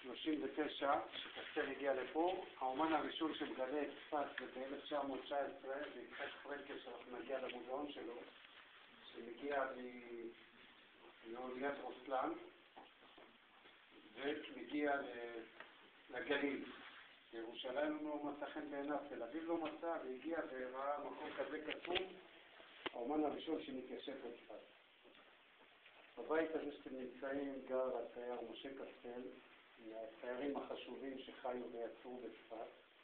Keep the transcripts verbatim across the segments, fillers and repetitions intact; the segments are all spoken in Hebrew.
שלושים ותשע, שקסטל הגיע לפה. האומן הראשון שמגלה את צפת זה ב-אלף תשע מאות תשע עשרה, זה יצחק פרנקל שאנחנו נגיע למוזיאון שלו, שמגיע מאוניית רוסלן, ומגיע לגליל. ירושלים לא מצא חן בעיניו, תל אביב לא מצא, והגיע וראה מקום כזה קסום, האומן הראשון שמתיישב בצפת. בבית הזה שאתם נמצאים גר הצייר משה קסטל, מהציירים החשובים שחיו ויצרו בצפת.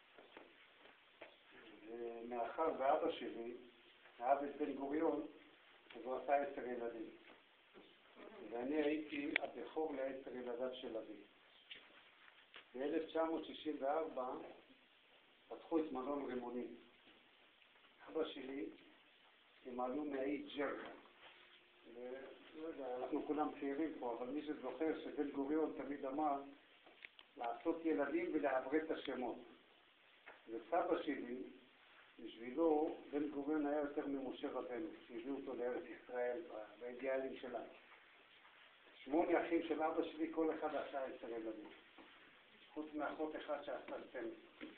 ומאחר ואבא שלי, אהב את בן גוריון, אז הוא עשה עשר ילדים. ואני הייתי הבכור לעשר ילדיו של אבי. ב-אלף תשע מאות שישים וארבע פתחו את מלון רימונים. אבא שלי, הם עלו מהאי ג'רקה. לא יודע, אנחנו כולם צעירים פה, אבל מי שזוכר שבן גוריון תמיד אמר לעשות ילדים ולעברת את השמות. וסבא שלי, בשבילו, בן גוריון היה יותר ממשה רבנו, שהביאו אותו לארץ ישראל באידיאלים שלנו. שמונה אחים של אבא שלי, כל אחד עשה עשר ילדים. חוץ מאחות אחד שעשה סטנד.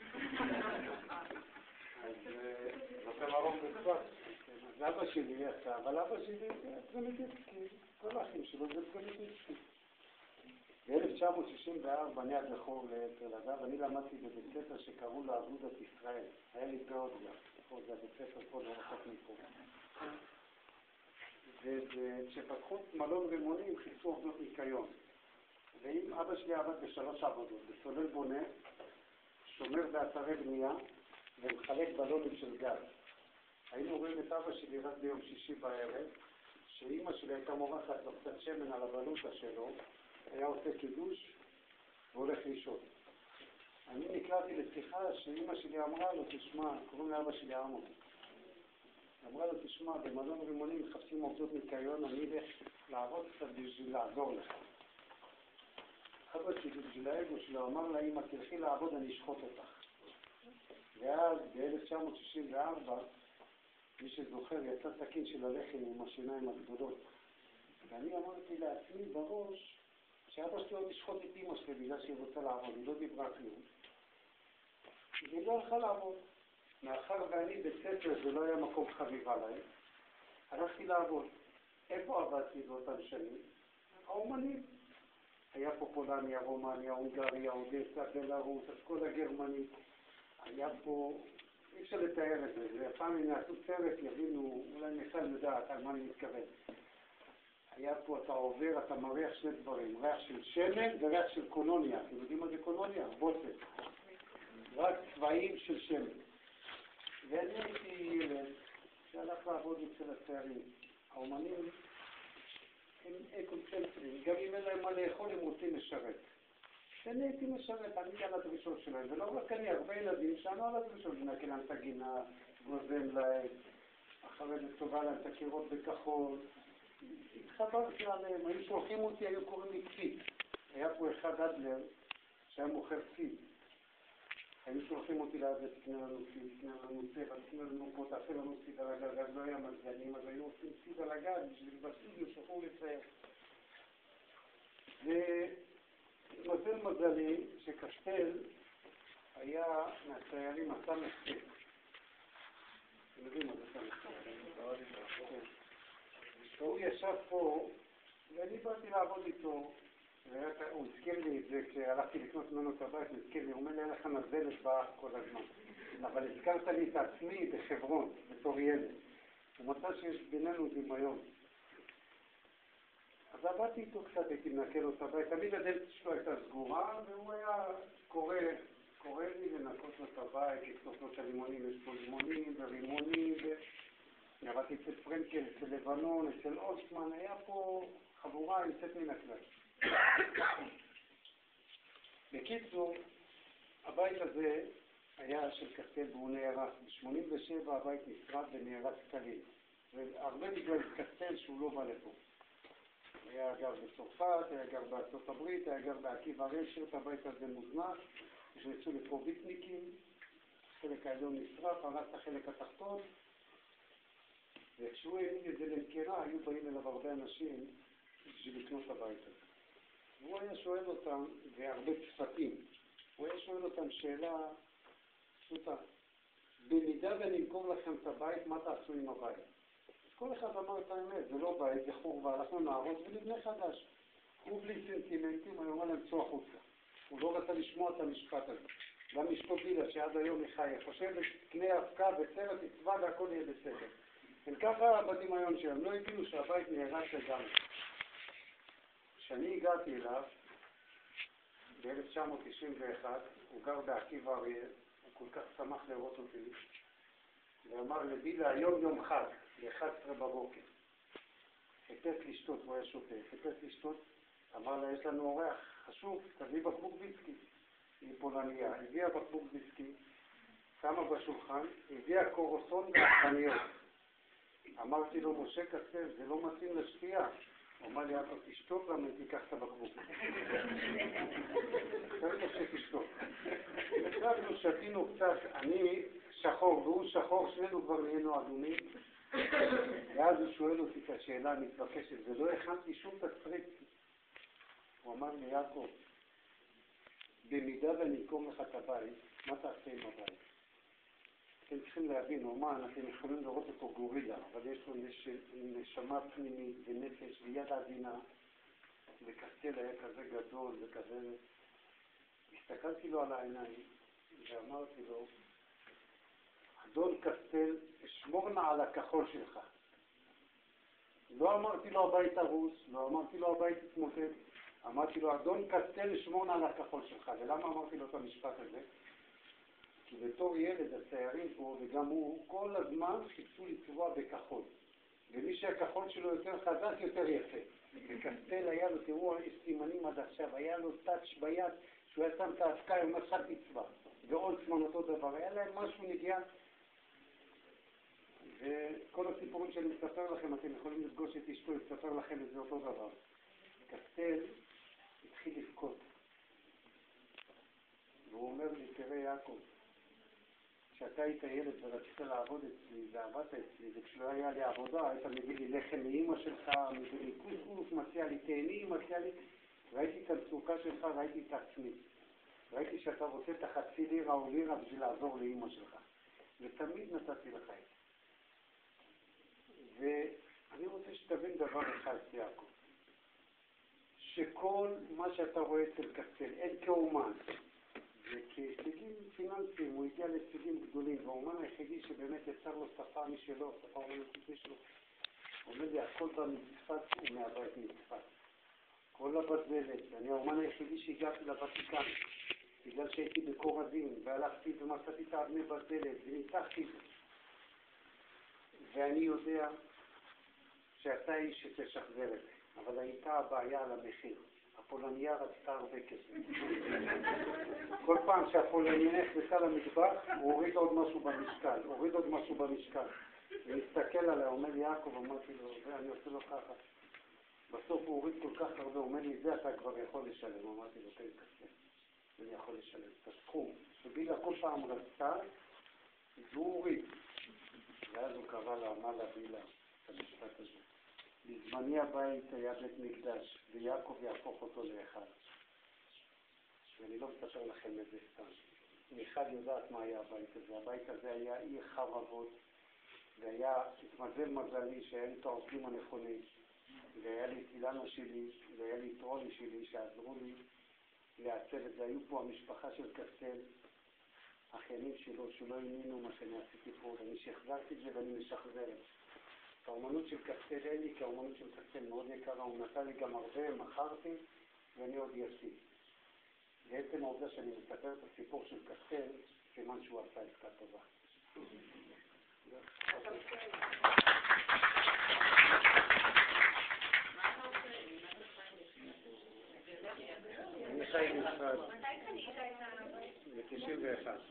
אז זאת המרום בצפת. אז אבא שלי עשה, אבל אבא שלי זה פרימיטיבסקי, כל האחים שלו זה פרימיטיבסקי. ב-אלף תשע מאות שישים וארבע אני עד לכור לעשר ילדיו, אני למדתי בבית ספר שקראו לו אגודת ישראל. היה לי באודיה, זה הבית ספר פה לא רחוק מפה. וכשפתחו מלון רימונים חיפשו עובדות ניקיון. ואם אבא שלי עבד בשלוש עבודות, בסולל בונה, שומר באתרי בנייה ומחלק בלונים של גז. היינו רואים את אבא שלי רק ביום שישי בערב, שאמא שלי הייתה מורחת לו קצת שמן על הבלוטה שלו, היה עושה קידוש והולך לישון. אני נקראתי לשיחה שאמא שלי אמרה לו, תשמע, קוראים לאבא שלי עמוס. אמרה לו, תשמע, במלון רימונים מחפשים עובדות ניקיון, אני אלך לעבוד קצת בשביל לעזור לך. אבא שלי בשביל האגו שלו אמר לה, אמא, תלכי לעבוד, אני אשחוט אותך. ואז ב-אלף תשע מאות שישים וארבע, מי שזוכר, יצא סכין של הלחם עם השיניים הגדולות. ואני אמרתי לעצמי בראש, שאבא שלי עוד ישחוט את אמא שלי בגלל שהיא רוצה לעבוד, היא לא דיברה כלום. היא לא הלכה לעבוד. מאחר ואני בית ספר, זה לא היה מקום חביב עליי, הלכתי לעבוד. איפה עבדתי באותן שנים? האומנים. היה פה פולניה, רומניה, הונגריה, אודסה, בלרוס, אז כל הגרמנית. היה פה, אי אפשר לתאר את זה, ופעם אם נעשו סרט יבינו, אולי ניסה לדעת על מה אני מתכוון. היה פה, אתה עובר, אתה מריח שני דברים, ריח של שמן וריח של קולוניה. אתם יודעים מה זה קולוניה? בוסת. רק צבעים של שמן. ואני הייתי ילד שהלך לעבוד אצל הצעירים. האומנים הם אקונצנטרים, גם אם אין להם מה לאכול הם רוצים לשרת. ואני הייתי משרת, אני על הדרישות שלהם, ולא רק אני, הרבה ילדים שענו על הדרישות, נקל להם את הגינה, גוזם להם, אחרי זה צובע להם את הקירות בכחול. התחברתי עליהם, היו שולחים אותי, היו קוראים לי ציד. היה פה אחד אדלר שהיה מוכר ציד. היו שולחים אותי לעד תקנה לנו ציד, תקנה לנו צבע, תקנה לנו פה, תעשה לנו ציד על הגג, אז לא היה מזגנים, אז היו עושים ציד על הגג, בשביל בסטודיו שולחו לצייר. ומזל מזלי שקסטל היה מהציירים הסמך סט. אתם יודעים מה זה סמך סט? והוא ישב פה, ואני באתי לעבוד איתו, הוא הזכיר לי את זה כשהלכתי לקנות ממנו את הבית, הוא הזכיר לי, הוא אומר לי, אין לך נזלת באח כל הזמן. אבל הזכרת לי את עצמי בחברון, בתור ילד. הוא מצא שיש בינינו דמיון. אז עבדתי איתו קצת, הייתי מנקל לו את הבית, תמיד הדלת שלו הייתה סגורה, והוא היה קורא, קורא לי לנקות לו את הבית, לקטוף לו את הרימונים, יש פה רימונים ורימונים, עבדתי אצל פרנקל, אצל לבנון, אצל אוסמן, היה פה חבורה יוצאת מן הכלל. בקיצור, הבית הזה היה של קסטל והוא נהרס. ב-שמונים ושבע הבית נשרף ונהרס כליל. והרבה בגלל קסטל שהוא לא בא לפה. היה גר בצרפת, היה גר בארצות הברית, היה גר בעקיבא רשת, את הבית הזה מוזנח. נכנסו לפה ביטניקים, חלק העליון נשרף, הרס את החלק התחתון. וכשהוא העמיד את זה למכירה, היו באים אליו הרבה אנשים בשביל לקנות את הבית הזה. והוא היה שואל אותם, והרבה צפתים, הוא היה שואל אותם שאלה פשוטה, במידה ונמכור לכם את הבית, מה תעשו עם הבית? כל אחד אמר את האמת, זה לא בית, זה חורבה, אנחנו נהרוס ונבנה חדש. הוא בלי סנטימנטים, הוא אמר להם צאו החוצה. הוא לא רצה לשמוע את המשפט הזה. גם אשתו בילה שעד היום היא חיה, חושבת, קנה אבקה וסרט, תצבע והכל יהיה בסדר. הם ככה בדמיון שלהם, לא הבינו שהבית נהרס לגמרי. כשאני הגעתי אליו, ב-אלף תשע מאות תשעים ואחת, הוא גר בעקיבא אריה, הוא כל כך שמח לראות אותי, ואמר לבילה, היום יום חג, ב-אחת עשרה בבוקר. חיפש לשתות, הוא היה שותה, חיפש לשתות, אמר לה, יש לנו אורח חשוב, תביא בקבוק ויסקי. היא פולניה, הביאה בקבוק ויסקי, שמה בשולחן, הביאה קורסון ועצמניות. אמרתי לו, משה קסטל, זה לא מתאים לשתייה. הוא אמר לי, אתה תשתוק למה תיקח את הבקבוק. עכשיו משה תשתוק. עכשיו שתינו קצת, אני שחור והוא שחור, שנינו כבר נהיינו אדומים. ואז הוא שואל אותי את השאלה המתבקשת, ולא הכנתי שום תסריט. הוא אמר לי, יעקב, במידה ונקום לך את הבית, מה תעשה עם הבית? אתם צריכים להבין, אומן, אתם יכולים לראות אותו גורילה, אבל יש לו נש... נשמה פנימית ונפש ויד עדינה, וקסטל היה כזה גדול וכזה... הסתכלתי לו על העיניים ואמרתי לו, אדון קסטל, אשמור נא על הכחול שלך. לא אמרתי לו הבית הרוס, לא אמרתי לו הבית התמוטט, אמרתי לו, אדון קסטל, אשמור נא על הכחול שלך. ולמה אמרתי לו את המשפט הזה? כי בתור ילד הציירים פה, וגם הוא, כל הזמן חיפשו לצבוע בכחול. ומי שהכחול שלו יותר חזק, יותר יפה. וקסטל היה לו, תראו, יש סימנים עד עכשיו, היה לו טאץ' ביד, שהוא היה שם את האבקה, הוא אומר, חד תצבע. ואולצמן אותו דבר, היה להם משהו נגיע. וכל הסיפורים שאני מספר לכם, אתם יכולים לפגוש את אשתו, לספר לכם את זה אותו דבר. קסטל התחיל לבכות. והוא אומר לי, תראה יעקב, כשאתה היית ילד ורצית לעבוד אצלי, ועבדת אצלי, וכשלא היה לי עבודה, היית מביא לי לחם מאמא שלך, מביא לי קוסקוס, מציע לי תאנים, מציע לי... ראיתי את המצוקה שלך, ראיתי את עצמי. ראיתי שאתה רוצה את החצי לירה או לירה בשביל לעזור לאמא שלך. ותמיד נתתי לך את זה. ואני רוצה שתבין דבר אחד, יעקב. שכל מה שאתה רואה אצל קסטל, אין כאומן. וכהישגים פיננסיים, הוא הגיע להישגים גדולים, והאומן היחידי שבאמת יצר לו שפה משלו, שפה אומנותית משלו. הוא אומר לי, הכל בא מצפת ומהבית מצפת. כל הבזלת, אני האומן היחידי שהגעתי לוותיקן, בגלל שהייתי בקור הדין, והלכתי ומצאתי את האבני בזלת, וניתחתי. ואני יודע שאתה איש שתשחזר את זה, אבל הייתה הבעיה על המחיר. הפולניה רצתה הרבה כסף. כל פעם שהפולניה נכנסה למטבח, הוא הוריד עוד משהו במשקל, הוריד עוד משהו במשקל. והסתכל עליה, אומר לי, יעקב, אמרתי לו, ואני עושה לו ככה. בסוף הוא הוריד כל כך הרבה, הוא אומר לי, זה אתה כבר יכול לשלם. אמרתי לו, כן, כסף. אני יכול לשלם את הסכום. שבילה כל פעם רצתה, והוא הוריד. ואז הוא קרא לה, אמר לה, בילה, את המשפט הזה. בזמני הבית היה בית מקדש, ויעקב יהפוך אותו לאחד. ואני לא מספר לכם את זה סתם. מיכל יודעת מה היה הבית הזה. הבית הזה היה עיר חרבות, והיה, התמזל מזלי שהיה לי את העובדים הנכונים, והיה לי את אילנה שלי, והיה לי את רוני שלי, שעזרו לי לעצב את זה. היו פה המשפחה של קסטל, האחיינים שלו, שלא האמינו מה שאני עשיתי פה, ואני שחזרתי את זה ואני משחזר את זה. האומנות של קסטל אין לי, כי האומנות של קסטל מאוד יקרה, הוא נתן לי גם הרבה, מכרתי, ואני עוד יסיד. בעצם העובדה שאני מספר את הסיפור של קסטל, סימן שהוא עשה עסקה טובה. אני חי במשרד ב-תשעים ואחת.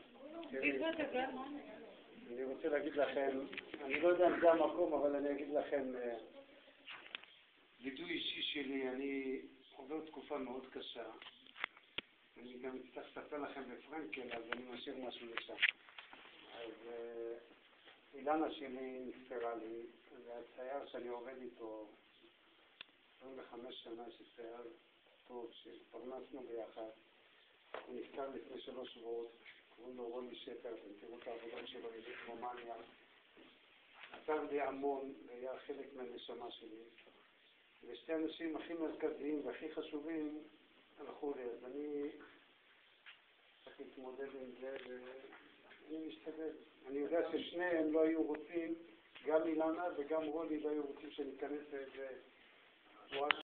אני רוצה להגיד לכם, אני לא יודע אם זה המקום, אבל אני אגיד לכם, וידוי אישי שלי, אני עובר תקופה מאוד קשה. אני גם צריך לספר לכם בפרנקל, אז אני משאיר משהו לשם. אז אילנה שלי נפטרה לי, והצייר שאני עובד איתו, עשרים וחמש שנה שצייר, טוב שפרנסנו ביחד. הוא נפטר לפני שלוש שבועות, קוראים לו רוני שפר, אתם תראו את העבודה שלו ברומניה. נתן לי המון, והיה חלק מהנשמה שלי. ושתי האנשים הכי מרכזיים והכי חשובים הלכו לי, אז אני צריך להתמודד עם זה ואני משתדל. אני יודע ששניהם לא היו רוצים, גם אילנה וגם רוני לא היו רוצים שניכנס לאיזה תנועה